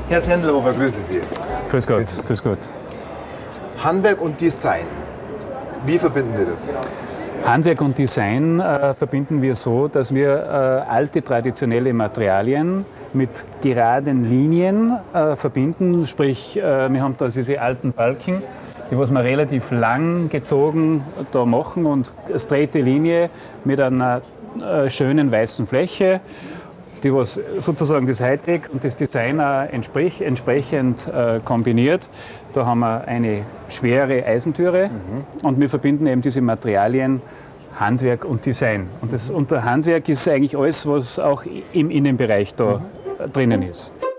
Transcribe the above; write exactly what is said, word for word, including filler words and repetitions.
Herr Sendelhofer, grüße Sie. Grüß Gott, Bitte. grüß Gott. Handwerk und Design. Wie verbinden Sie das? Handwerk und Design äh, verbinden wir so, dass wir äh, alte traditionelle Materialien mit geraden Linien äh, verbinden. Sprich, äh, wir haben da diese alten Balken, die was wir relativ lang gezogen da machen und eine straighte Linie mit einer äh, schönen weißen Fläche, die was sozusagen das Hightech und das Design auch entsprech, entsprechend äh, kombiniert. Da haben wir eine schwere Eisentüre mhm. und wir verbinden eben diese Materialien Handwerk und Design. Und das unter Handwerk ist eigentlich alles, was auch im Innenbereich da mhm. drinnen ist.